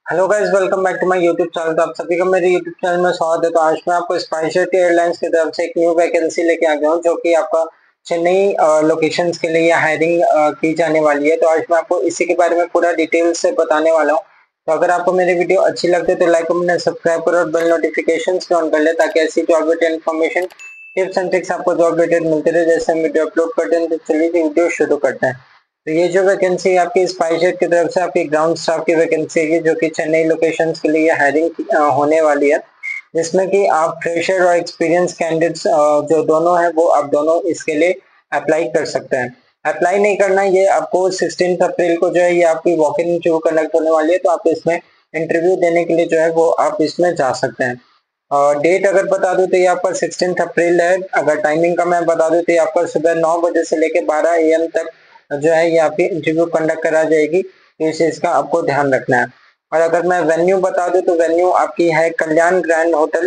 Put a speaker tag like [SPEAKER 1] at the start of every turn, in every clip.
[SPEAKER 1] Hello guys, welcome back to my YouTube channel. तो आप सभी का मेरे यूट्यूब चैनल में स्वागत है। तो आज मैं आपको स्पाइसजेट एयरलाइंस की तरफ से एक न्यू वैकेंसी लेके आ गया हूँ, जो कि आपका चेन्नई लोकेशंस के लिए हायरिंग की जाने वाली है। तो आज मैं आपको इसी के बारे में पूरा डिटेल से बताने वाला हूँ। तो अगर आपको मेरी वीडियो अच्छी लगती है तो लाइक कमेंट सब्सक्राइब करो और बेल नोटिफिकेशन ऑन कर ले, ताकि ऐसी job related information tips and tricks आपको जॉब रिलेटेड मिलते रहे जैसे हम वीडियो अपलोड करते हैं। तो चलिए वीडियो शुरू करते हैं। तो ये जो वैकेंसी आपकी स्पाइसजेट की तरफ से आपकी ग्राउंड स्टाफ की वैकेंसी है, जो कि चेन्नई लोकेशंस के लिए हायरिंग होने वाली है, जिसमें कि आप फ्रेशर और एक्सपीरियंस कैंडिडेट्स जो दोनों हैं वो आप दोनों इसके लिए अप्लाई कर सकते हैं। अप्लाई नहीं करना, ये आपको 16 अप्रैल को जो है ये आपकी वॉक इन इंटरव्यू कंडक्ट होने वाली है। तो आप इसमें इंटरव्यू देने के लिए जो है वो आप इसमें जा सकते हैं। और डेट अगर बता दूं तो ये आपका 16 अप्रैल है। अगर टाइमिंग का मैं बता दूं तो ये आपका सुबह 9 बजे से लेकर 12 AM तक जो है ये आपकी इंटरव्यू कंडक्ट करा जाएगी। तो इस चीज का आपको ध्यान रखना है। और अगर मैं वेन्यू बता दूं तो वेन्यू आपकी है Kalyan grand hotel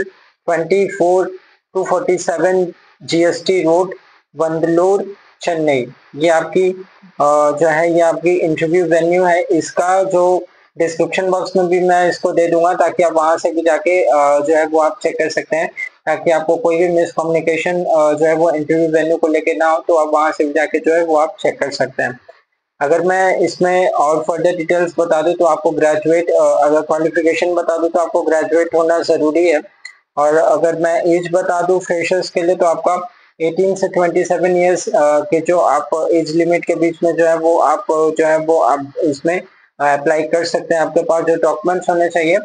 [SPEAKER 1] 24-47 GST road, Vandalur, Chennai. ये आपकी जो है ये आपकी इंटरव्यू वेन्यू है। इसका जो डिस्क्रिप्शन बॉक्स में भी मैं इसको दे दूंगा, ताकि आप वहां से भी जाके जो है वो आप चेक कर सकते हैं, ताकि आपको कोई भी मिसकम्युनिकेशन जो है वो इंटरव्यू वेन्यू को लेके ना हो। तो आप वहां से भी जाके जो है वो आप चेक कर सकते हैं। अगर मैं इसमें और फर्दर डिटेल्स बता दूं तो आपको ग्रेजुएट, अगर क्वालिफिकेशन बता दूं तो आपको ग्रेजुएट होना जरूरी है। और अगर मैं एज बता दूं फ्रेशर्स के लिए तो आपका 18 से 27 ईयर्स के जो आप एज लिमिट के बीच में जो है वो आप जो है वो आप इसमें अप्लाई कर सकते हैं। आपके पास जो डॉक्यूमेंट्स होने चाहिए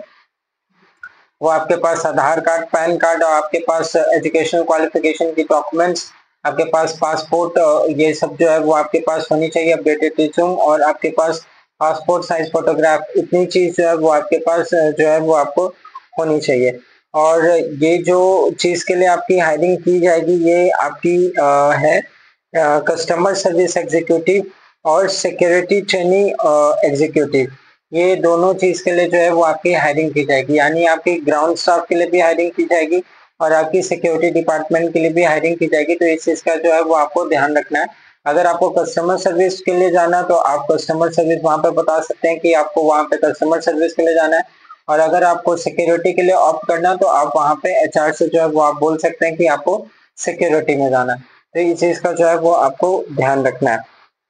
[SPEAKER 1] वो आपके पास आधार कार्ड, पैन कार्ड, और आपके पास एजुकेशनल क्वालिफिकेशन की डॉक्यूमेंट्स, आपके पास पासपोर्ट, ये सब जो है वो आपके पास होनी चाहिए, अपडेटेड रिज्यूम, और आपके पास पासपोर्ट साइज फोटोग्राफ। इतनी चीज जो है वो आपके पास जो है वो आपको होनी चाहिए। और ये जो चीज के लिए आपकी हायरिंग की जाएगी ये आपकी है कस्टमर सर्विस एग्जीक्यूटिव और सिक्योरिटी ट्रेनिंग एग्जीक्यूटिव। ये दोनों चीज के लिए जो है वो आपकी हायरिंग की जाएगी, यानी आपकी ग्राउंड स्टाफ के लिए भी हायरिंग की जाएगी और आपकी सिक्योरिटी डिपार्टमेंट के लिए भी हायरिंग की जाएगी। तो इस चीज का जो है वो आपको ध्यान रखना है। अगर आपको कस्टमर सर्विस के लिए जाना है तो आप कस्टमर सर्विस वहां पे बता सकते हैं कि आपको वहां पे कस्टमर सर्विस के लिए जाना है। और अगर आपको सिक्योरिटी के लिए ऑप्ट करना है तो आप वहां पे HR से जो है वो आप बोल सकते हैं कि आपको सिक्योरिटी में जाना है। तो इस चीज का जो है वो आपको ध्यान रखना है।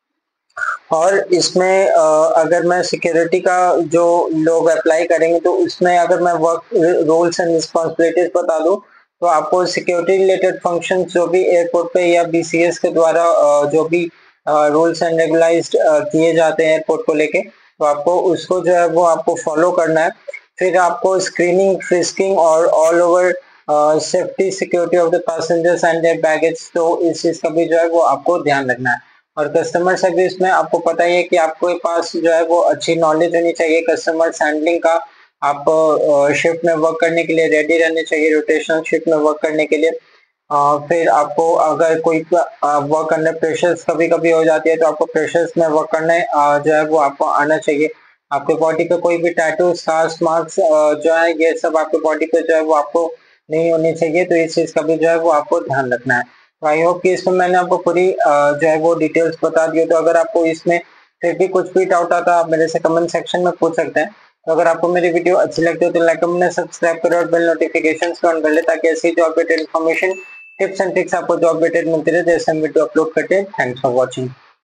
[SPEAKER 1] और इसमें अगर मैं सिक्योरिटी का जो लोग अप्लाई करेंगे तो उसमें अगर मैं वर्क रोल्स एंड रिस्पॉन्सिबिलिटीज बता दूं तो आपको सिक्योरिटी रिलेटेड फंक्शन जो भी एयरपोर्ट पे या BCS के द्वारा जो भी रूल्स एंड रेगुलाइज्ड किए जाते हैं एयरपोर्ट को लेके, तो आपको उसको जो है वो आपको फॉलो करना है। फिर आपको स्क्रीनिंग, फ्रिस्किंग और all over safety security of the passengers and their baggage, तो इस चीज का भी जो है वो आपको ध्यान रखना है। और कस्टमर सर्विस में आपको पता ही है कि आपके पास जो है वो अच्छी नॉलेज होनी चाहिए कस्टमर हैंडलिंग का। आप शिफ्ट में वर्क करने के लिए रेडी रहने चाहिए, रोटेशनल शिफ्ट में वर्क करने के लिए। फिर आपको अगर कोई वर्क अंडर प्रेशर्स कभी कभी हो जाती है तो आपको प्रेशर्स में वर्क करने जो है वो आपको आना चाहिए। आपके बॉडी पे कोई भी टैटू, स्कार्स, मार्क्स जो है ये सब आपके बॉडी पे जो है वो आपको नहीं होनी चाहिए। तो इस चीज का भी जो है वो आपको ध्यान रखना है। तो आई होप कि इसमें मैंने आपको पूरी जो है वो डिटेल्स बता दी हो। तो अगर आपको इसमें फिर भी कुछ भी डाउट आता है आप मेरे से कमेंट सेक्शन में पूछ सकते हैं। तो अगर आपको मेरी वीडियो अच्छी लगती है तो लाइक कमेंट सब्सक्राइब करो और बेल नोटिफिकेशन ऑन कर ले, ताकि ऐसी job related information tips and tricks आपको जॉब रिलेटेड मिलती रहे जैसे हम वीडियो अपलोड करते हैं। Thanks for watching.